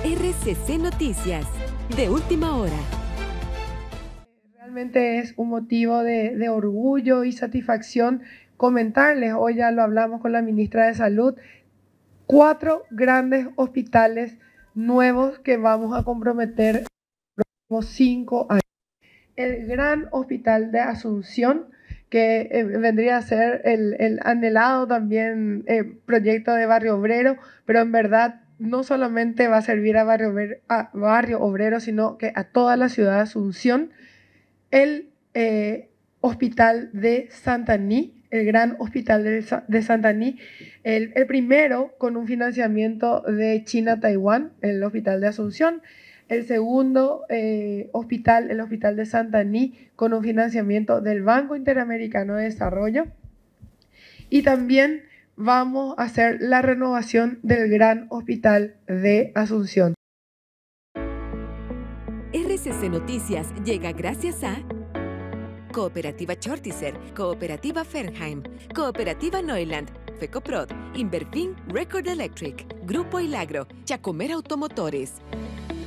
RCC Noticias, de última hora. Realmente es un motivo de orgullo y satisfacción comentarles, hoy ya lo hablamos con la ministra de Salud, 4 grandes hospitales nuevos que vamos a comprometer en los próximos 5 años. El gran hospital de Asunción, que vendría a ser el anhelado también proyecto de Barrio Obrero, pero en verdad no solamente va a servir a Barrio Obrero, sino que a toda la ciudad de Asunción. El hospital de Santaní, el gran hospital de Santaní, el primero con un financiamiento de China-Taiwán, el hospital de Asunción. El segundo hospital, el hospital de Santaní, con un financiamiento del Banco Interamericano de Desarrollo. Y también vamos a hacer la renovación del gran hospital de Asunción. RCC Noticias llega gracias a Cooperativa Chortizer, Cooperativa Fernheim, Cooperativa Neuland, Fecoprod, Inverfin Record Electric, Grupo Ilagro, Chacomer Automotores.